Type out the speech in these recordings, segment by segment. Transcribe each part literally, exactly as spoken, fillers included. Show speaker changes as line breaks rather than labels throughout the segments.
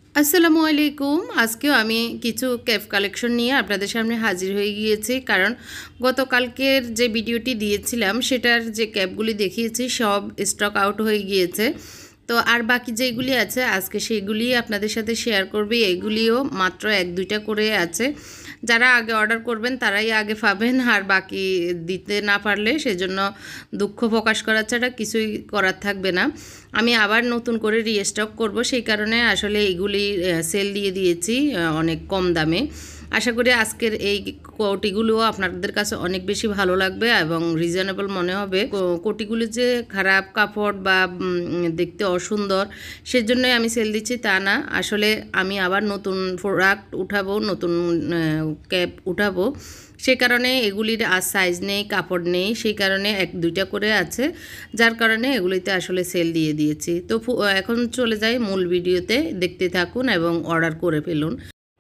আসসালামু আলাইকুম। আজকেও আমি কিছু ক্যাপ কালেকশন নিয়ে আপনাদের সামনে হাজির হয়ে গিয়েছি, কারণ গতকালকের যে ভিডিওটি দিয়েছিলাম সেটার যে ক্যাপগুলি দেখিয়েছি সব স্টক আউট হয়ে গিয়েছে। তো আর বাকি যেগুলি আছে আজকে সেগুলি আপনাদের সাথে শেয়ার করবে। এগুলিও মাত্র এক দুইটা করে আছে, যারা আগে অর্ডার করবেন তারাই আগে পাবেন, আর বাকি দিতে না পারলে সেজন্য দুঃখ প্রকাশ করা ছাড়া কিছুই করার থাকবে না। আমি আবার নতুন করে রিস্টক করব, সেই কারণে আসলে এইগুলি সেল দিয়ে দিয়েছি অনেক কম দামে। আশা করি আজকের এই কোটিগুলোও আপনাদের কাছে অনেক বেশি ভালো লাগবে এবং রিজনেবল মনে হবে। কোটিগুলি যে খারাপ কাপড় বা দেখতে অসুন্দর সেজন্যই আমি সেল দিচ্ছি তা না, আসলে আমি আবার নতুন প্রোডাক্ট উঠাবো, নতুন ক্যাপ উঠাবো, সে কারণে এগুলির আর সাইজ নেই, কাপড় নেই, সেই কারণে এক দুইটা করে আছে, যার কারণে এগুলিতে আসলে সেল দিয়ে দিয়েছি। তো এখন চলে যাই মূল ভিডিওতে, দেখতে থাকুন এবং অর্ডার করে ফেলুন।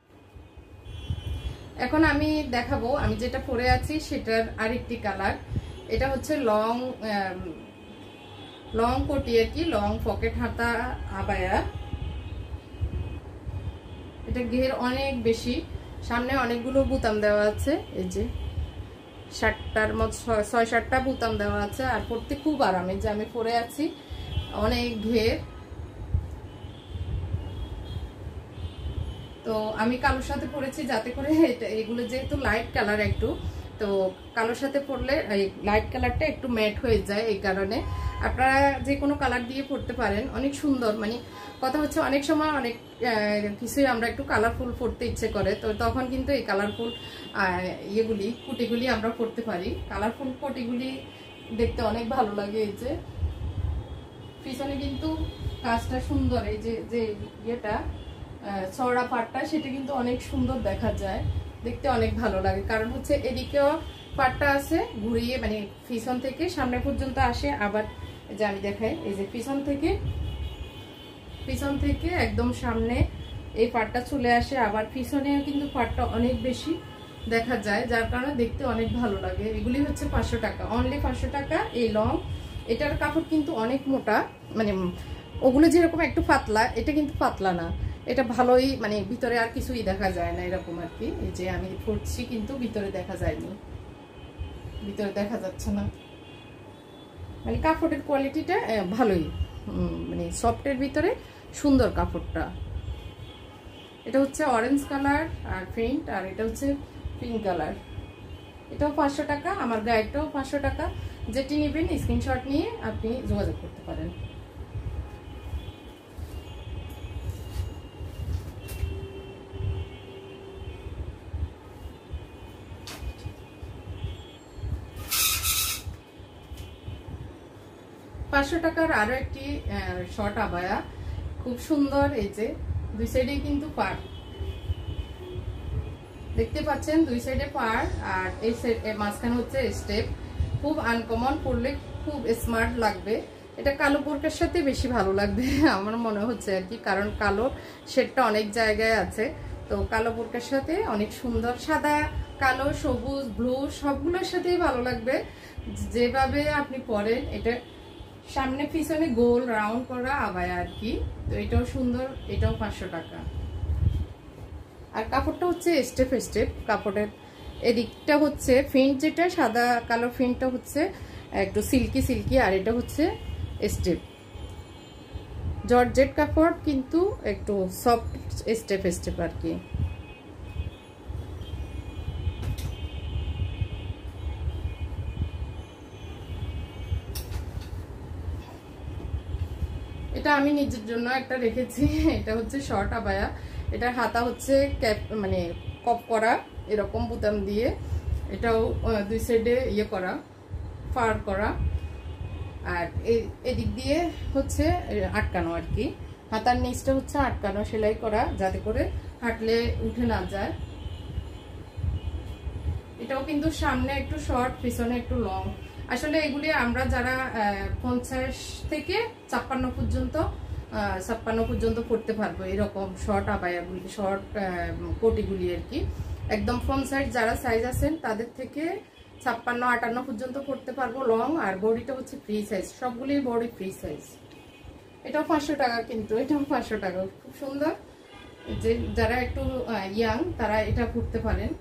এখন আমি দেখাবো আমি যেটা পরে আছি সেটার আরেকটি কালার। এটা হচ্ছে লং লং কোটি আর কি, লং পকেট হাতা আবায়া। এটা ঘের অনেক বেশি, সামনে অনেকগুলো বুতাম দেওয়া আছে, এই যে ষাটটার মতো ছয় সাতটা বুতাম দেওয়া আছে, আর পরতে খুব আরামে। যে আমি পরে আছি অনেক ঘের। তো আমি কালোর সাথে পরেছি যাতে করে এটা এগুলো যেহেতু লাইট কালার একটু, তো কালোর সাথে পরলে এই লাইট কালারটা একটু ম্যাট হয়ে যায়, এই কারণে আপনারা যে কোনো কালার দিয়ে পরতে পারেন, অনেক সুন্দর। মানে কথা হচ্ছে অনেক সময় অনেক কিছুই আমরা একটু কালারফুল পরতে ইচ্ছে করে, তো তখন কিন্তু এই কালারফুল ইয়েগুলি কুটিগুলি আমরা পরতে পারি। কালারফুল কুটিগুলি দেখতে অনেক ভালো লাগে। এই যে পিছনে কিন্তু কাজটা সুন্দর, এই যে যে ইয়েটা চওড়া পাটটা সেটা কিন্তু অনেক সুন্দর দেখা যায়, দেখতে অনেক ভালো লাগে। কারণ হচ্ছে এদিকেও পাটটা আছে ঘুরিয়ে, মানে পিছন থেকে সামনে পর্যন্ত আসে, আবার যে আমি দেখাই এই যে পিছন থেকে পিছন থেকে একদম সামনে এই পাটটা চলে আসে, আবার পিছনেও কিন্তু পাটটা অনেক বেশি দেখা যায়, যার কারণে দেখতে অনেক ভালো লাগে। এগুলি হচ্ছে পাঁচশো টাকা, অনলি পাঁচশো টাকা এই লং। এটার কাপড় কিন্তু অনেক মোটা, মানে ওগুলো যেরকম একটু পাতলা, এটা কিন্তু পাতলা না, এটা ভালোই, মানে ভিতরে আর কিছুই দেখা যায় না এরকম আর কি। এই যে আমি পরছি কিন্তু ভিতরে দেখা যায়নি, ভিতরে দেখা যাচ্ছে না, মানে কাপড়ের কোয়ালিটিটা ভালোই, মানে সফটের ভিতরে সুন্দর কাপড়টা। এটা হচ্ছে অরেঞ্জ কালার আর প্রিন্ট, আর এটা হচ্ছে পিঙ্ক কালার। এটাও পাঁচশো টাকা, আমার গায়েরটাও পাঁচশো টাকা। যেটি নেবেন স্ক্রিনশট নিয়ে আপনি যোগাযোগ করতে পারেন। পাঁচশো টাকার আরো একটি শর্ট আবায়া, খুব সুন্দর। এই যে দুই সাইডে কিন্তু পার দেখতে পাচ্ছেন, দুই সাইডে পার, আর এই সাইড মাঝখানে হচ্ছে স্টেপ। খুব আনকমন, পরলে খুব স্মার্ট লাগবে। এটা কালো বোরকার সাথে বেশি ভালো লাগবে আমার মনে হচ্ছে আর কি, কারণ কালো শেডটা অনেক জায়গায় আছে, তো কালো বোরকার সাথে অনেক সুন্দর। সাদা, কালো, সবুজ, ব্লু সবগুলোর সাথেই ভালো লাগবে যেভাবে আপনি পরেন। এটা সামনে পিছনে গোল রাউন্ড করা আবায়া আর কি, তো এটাও সুন্দর। এটাও পাঁচশো টাকা। আর কাপড়টা হচ্ছে স্টেপ স্টেপ কাপড়ের, এদিকটা হচ্ছে ফিন্ট, যেটা সাদা কালো ফিন্টটা হচ্ছে একটু সিল্কি সিল্কি, আর এটা হচ্ছে স্টেপ জর্জেট কাপড়, কিন্তু একটু সফট স্টেপ স্টেপ আর কি। এটা আমি নিজের জন্য একটা রেখেছি, এটা হচ্ছে শর্ট আবায়া। এটার হাতা হচ্ছে ক্যাপ, মানে কপ করা এরকম বুতাম দিয়ে, এটাও দুই সাইডে ইয়ে করা, ফার করা, আর এদিক দিয়ে হচ্ছে আটকানো আর কি। হাতার নিচটা হচ্ছে আটকানো, সেলাই করা, যাতে করে হাঁটলে উঠে না যায়। এটাও কিন্তু সামনে একটু শর্ট, পিছনে একটু লং। আসলে এগুলি আমরা যারা পঞ্চাশ থেকে ছাপ্পান্ন পর্যন্ত ছাপ্পান্ন পর্যন্ত পড়তে পারবো, এরকম শর্ট আবায়াগুলি, শর্ট কোটিগুলি আর কি। একদম ফ্রন্ট সাইড যারা সাইজ আছেন তাদের থেকে ছাপ্পান্ন আটান্ন পর্যন্ত পড়তে পারবো লং। আর বডিটা হচ্ছে ফ্রি সাইজ, সবগুলির বডি ফ্রি সাইজ। এটাও পাঁচশো টাকা, কিন্তু এটাও পাঁচশো টাকা, খুব সুন্দর। যে যারা একটু ইয়াং তারা এটা পরতে পারেন।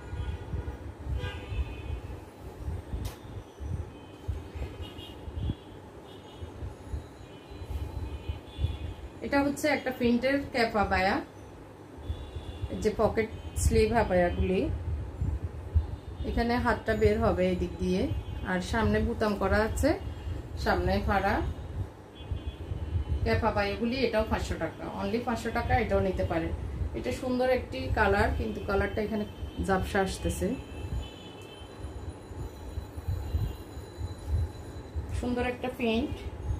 এটা হচ্ছে একটা প্রিন্টের ক্যাপ আবায়া, যে পকেট স্লিভ আবায়াগুলি। এখানে হাতটা বের হবে এই দিক দিয়ে, আর সামনে বুতাম করা আছে, সামনে ফাড়া ক্যাপ আবায়াগুলি। এটাও পাঁচশো টাকা, অনলি পাঁচশো টাকা। এটাও নিতে পারেন। এটা সুন্দর একটি কালার, কিন্তু কালারটা এখানে ঝাপসা আসতেছে। সুন্দর একটা প্রিন্ট।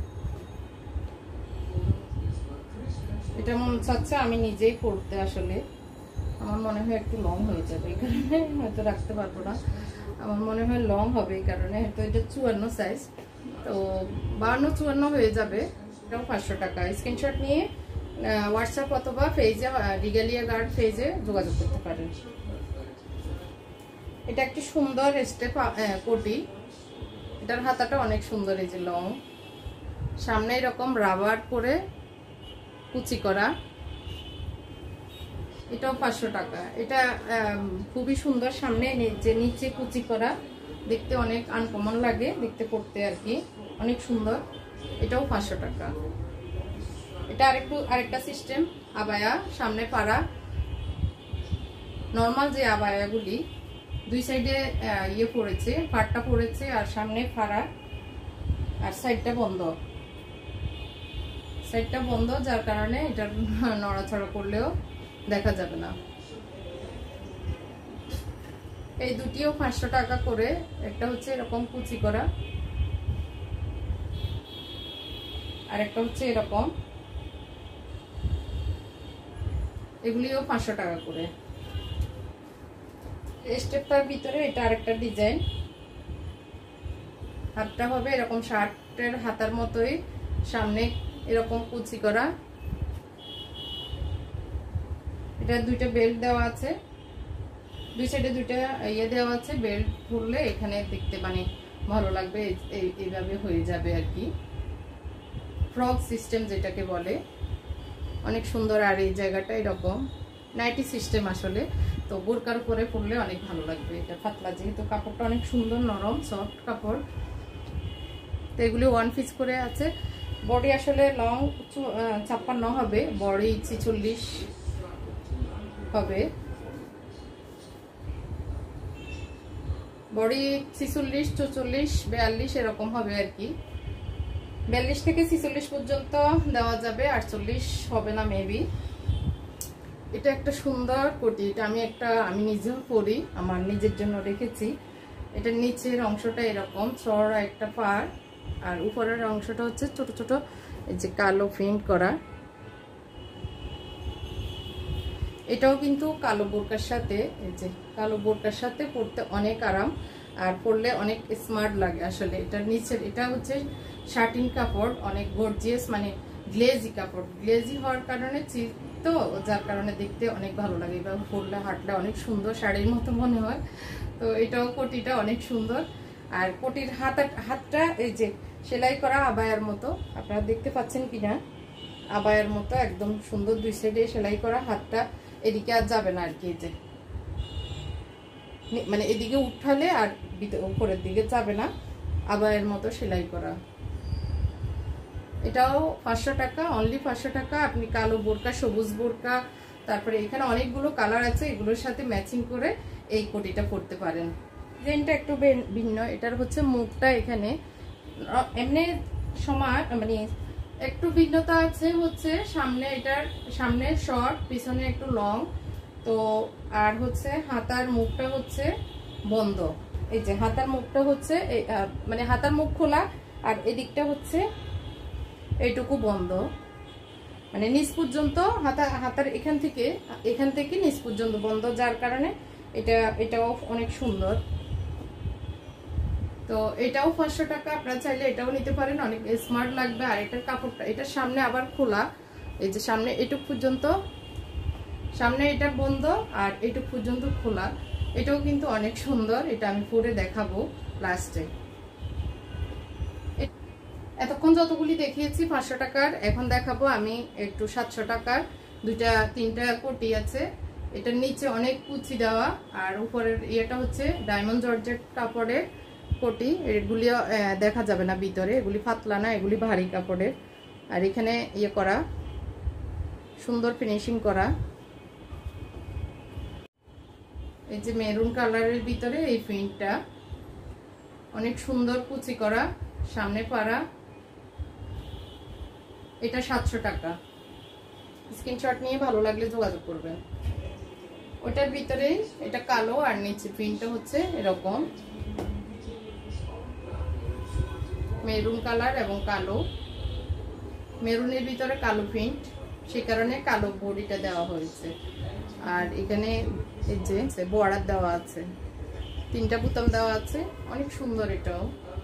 এটা মনে চাচ্ছে আমি নিজেই পরতে, আসলে আমার মনে হয় একটু লং হয়ে যাবে, এই কারণে হয়তো রাখতে পারবো না। আমার মনে হয় লং হবে এই কারণে, হয়তো এটা চুয়ান্ন সাইজ, তো বান্ন চুয়ান্ন হয়ে যাবে। এটাও পাঁচশো টাকা। স্ক্রিনশট নিয়ে হোয়াটসঅ্যাপ অথবা পেজে, রিগালিয়া গার্ড পেজে যোগাযোগ করতে পারেন। এটা একটি সুন্দর স্টেপ কোটি। এটার হাতাটা অনেক সুন্দর, এই যে লং, সামনে এরকম রাবার করে কুচি করা। এটাও পাঁচশো টাকা। এটা খুবই সুন্দর, সামনে যে নিচে কুচি করা, দেখতে অনেক আনকমন লাগে দেখতে, পড়তে আর কি অনেক সুন্দর। এটাও পাঁচশো টাকা। এটা আরেকটু আরেকটা সিস্টেম আবায়া, সামনে পাড়া, নর্মাল যে আবায়াগুলি দুই সাইডে ইয়ে পড়েছে, পাটটা পড়েছে, আর সামনে ফাড়া, আর সাইডটা বন্ধ। সাইডটা বন্ধ যার কারণে এটা নড়াচড়া করলেও দেখা যাবে না। এই দুটিও পাঁচশো টাকা করে। একটা হচ্ছে এরকম কুচি করা, আর একটা হচ্ছে এরকম, এগুলিও পাঁচশো টাকা করে। স্টেপটার ভিতরে এটা আরেকটা ডিজাইন। হাতটা হবে এরকম শার্টের হাতার মতোই, সামনে এরকম কুচি করা। এটা দুইটা বেল্ট দেওয়া আছে, দুই সাইডে দুইটা ইয়ে দেওয়া আছে। বেল্ট খুললে এখানে দেখতে মানে ভালো লাগবে, এইভাবে হয়ে যাবে আর কি, ফ্রক সিস্টেম যেটাকে বলে, অনেক সুন্দর। আর এই জায়গাটা এরকম নাইটি সিস্টেম আসলে, তো বোরকার উপরে পরলে অনেক ভালো লাগবে। এটা পাতলা, যেহেতু কাপড়টা অনেক সুন্দর, নরম সফট কাপড়। তো এগুলি ওয়ান পিস করে আছে। বডি আসলে লং ছাপ্পান্ন হবে, বডি ছিচল্লিশ হবে, বডি ছিচল্লিশ চৌচল্লিশ বিয়াল্লিশ এরকম হবে আর কি। বিয়াল্লিশ থেকে ছিচল্লিশ পর্যন্ত দেওয়া যাবে, আটচল্লিশ হবে না মেবি। এটা একটা সুন্দর কোটি। এটা আমি একটা আমি নিজেও পরি, আমার নিজের জন্য রেখেছি। এটা নিচের অংশটা এরকম চড়া একটা পাড়, আর উপরের অংশটা হচ্ছে ছোট ছোট এই যে কালো প্রিন্ট করা। এটাও কিন্তু কালো বোরকার সাথে, এই যে কালো বোরকার সাথে পরতে অনেক আরাম, আর পরলে অনেক স্মার্ট লাগে আসলে। এটার নিচের এটা হচ্ছে শার্টিন কাপড়, অনেক গর্জিয়াস, মানে গ্লেজি কাপড়। গ্লেজি হওয়ার কারণে তো যার কারণে দেখতে অনেক ভালো লাগে। এবার পরলে হাঁটলে অনেক সুন্দর, শাড়ির মতো মনে হয়। তো এটাও কোটিটা অনেক সুন্দর। আর কোটির হাত হাতটা এই যে সেলাই করা আবায়ার মতো, আপনারা দেখতে পাচ্ছেন কিনা, আবায়ার মতো একদম সুন্দর, দুই সাইডে সেলাই করা। হাতটা এদিকে আর যাবে না আর কি, যে মানে এদিকে উঠালে আর উপরের দিকে যাবে না, আবায়ার মতো সেলাই করা। এটাও পাঁচশো টাকা, অনলি পাঁচশো টাকা। আপনি কালো বোরকা, সবুজ বোরকা, তারপরে এখানে অনেকগুলো কালার আছে, এগুলোর সাথে ম্যাচিং করে এই কোটিটা পরতে পারেন। ডিজাইনটা একটু ভিন্ন। এটার হচ্ছে মুখটা এখানে এমনি সমান, মানে একটু ভিন্নতা আছে হচ্ছে সামনে, এটার সামনে শর্ট, পিছনে একটু লং। তো আর হচ্ছে হাতার মুখটা হচ্ছে বন্ধ। এই যে হাতার মুখটা হচ্ছে মানে হাতার মুখ খোলা, আর এদিকটা হচ্ছে এইটুকু বন্ধ, মানে নিচ পর্যন্ত হাতা, হাতার এখান থেকে এখান থেকে নিচ পর্যন্ত বন্ধ, যার কারণে এটা এটাও অনেক সুন্দর। তো এটাও পাঁচশো টাকা। আপনারা চাইলে এটাও নিতে পারেন, অনেক স্মার্ট লাগবে। আর এটার কাপড়টা, এটার সামনে আবার খোলা, এই যে সামনে এটুক পর্যন্ত, সামনে এটা বন্ধ আর এটুক পর্যন্ত খোলা। এটাও কিন্তু অনেক সুন্দর। এটা আমি পরে দেখাবো লাস্টে। এতক্ষণ যতগুলি দেখিয়েছি পাঁচশো টাকার, এখন দেখাবো আমি একটু সাতশো টাকার। দুইটা তিনটা কোটি আছে। এটার নিচে অনেক কুচি দেওয়া, আর উপরের ইয়েটা হচ্ছে ডায়মন্ড জর্জেট কাপড়ের কোটি। এগুলি দেখা যাবে না ভিতরে, এগুলি পাতলা না, এগুলি ভারী কাপড়ের। আর এখানে ইয়ে করা, সুন্দর ফিনিশিং করা। এই যে মেরুন কালারের ভিতরে এই প্রিন্টটা অনেক সুন্দর কুচি করা, সামনে পাড়া। এটা সাতশো টাকা। স্ক্রিনশট নিয়ে ভালো লাগলে যোগাযোগ করবেন। ওটার ভিতরে এটা কালো, আর নিচে প্রিন্টটা হচ্ছে এরকম মেরুন কালার এবং কালো। মেরুনের ভিতরে কালো প্রিন্ট, সে কারণে কালো বডিটা দেওয়া হয়েছে। আর এখানে এই যে বর্ডার দেওয়া আছে, তিনটা বোতাম দেওয়া আছে, অনেক সুন্দর এটাও।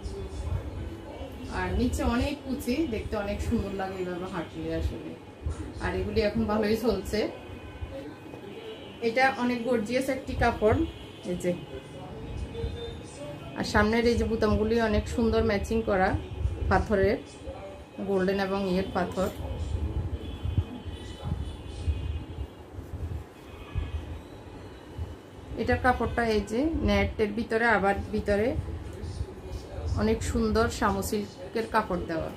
আর নিচে অনেক কুচি, দেখতে অনেক সুন্দর লাগে এইভাবে হাঁটলে আসলে। আর এগুলি এখন ভালোই চলছে। এটা অনেক গর্জিয়াস একটি কাপড়, এই যে। আর সামনের এই যে বোতামগুলি অনেক সুন্দর ম্যাচিং করা, পাথরের, গোল্ডেন এবং ইয়ের পাথর। এটার কাপড়টা এই যে নেটের ভিতরে, আবার ভিতরে অনেক সুন্দর শামু সিল্কের কাপড় দেওয়া।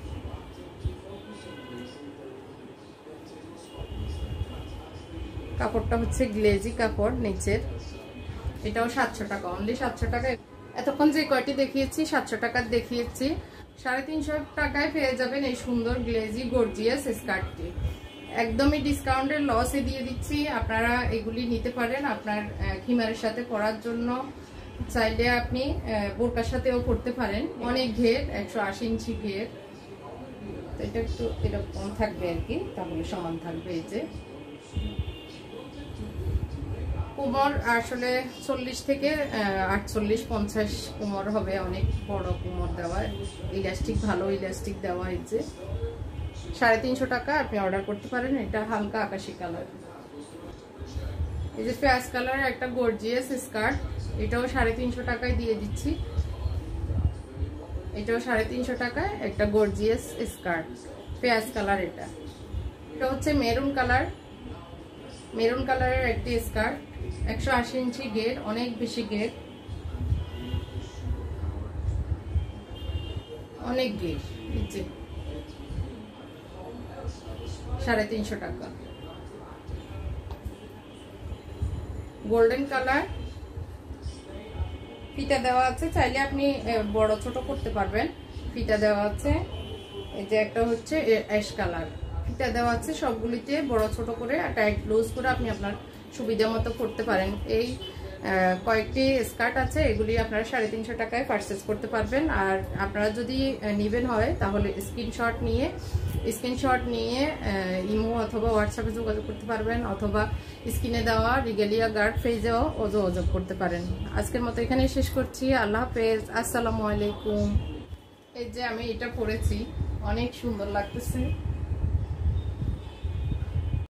কাপড়টা হচ্ছে গ্লেজি কাপড় নিচের। এটাও সাতশো টাকা, অনলি সাতশো টাকা। এতক্ষণ যে কয়টি দেখিয়েছি সাতশো টাকার দেখিয়েছি, সাড়ে তিনশো টাকায় পেয়ে যাবেন এই সুন্দর গ্লেজি গর্জিয়াস স্কার্টটি। একদমই ডিসকাউন্টের লসে দিয়ে দিচ্ছি, আপনারা এগুলি নিতে পারেন আপনার খিমারের সাথে পরার জন্য। চাইলে আপনি বোরকার সাথেও পরতে পারেন। অনেক ঘের, একশো আশি ইঞ্চি ঘের। এটা একটু এরকম থাকবে আর কি, তাহলে সমান থাকবে। এই যে কোমর আসলে চল্লিশ থেকে আটচল্লিশ পঞ্চাশ কোমর হবে, অনেক বড় কোমর দেওয়া, ইলাস্টিক ভালো ইলাস্টিক দেওয়া। এই যে সাড়ে তিনশো টাকা আপনি অর্ডার করতে পারেন। এটা হালকা আকাশি কালার। এই যে পেঁয়াজ কালারের একটা গর্জিয়াস স্কার্ট, এটাও সাড়ে তিনশো টাকায় দিয়ে দিচ্ছি। এটাও সাড়ে তিনশো টাকায় একটা গর্জিয়াস স্কার্ট, পেঁয়াজ কালার। এটা এটা হচ্ছে মেরুন কালার, মেরুন কালারের একটি স্কার্ট, একশো আশি ইঞ্চি ঘের, অনেক বেশি ঘের, অনেক ঘের। নিচে সাড়ে তিনশো টাকা। গোল্ডেন কালার, ফিতা দেওয়া আছে, চাইলে আপনি বড় ছোট করতে পারবেন। ফিতা দেওয়া আছে। এই যে একটা হচ্ছে অ্যাশ কালার, ফিতা দেওয়া আছে সবগুলিতে, বড় ছোট করে টাইট লুজ করে আপনি আপনার সুবিধা মতো করতে পারেন। এই কয়েকটি স্কার্ট আছে, এগুলি আপনারা সাড়ে তিনশো টাকায় পারচেস করতে পারবেন। আর আপনারা যদি নিবেন হয় তাহলে স্ক্রিনশট নিয়ে স্ক্রিনশট নিয়ে ইমো অথবা হোয়াটসঅ্যাপে যোগাযোগ করতে পারবেন, অথবা স্ক্রিনে দেওয়া রিগেলিয়া গার্ড পেজেও যোগাযোগ করতে পারেন। আজকের মতো এখানেই শেষ করছি। আল্লাহ হাফেজ, আসসালামু আলাইকুম। এই যে আমি এটা পরেছি, অনেক সুন্দর লাগতেছে।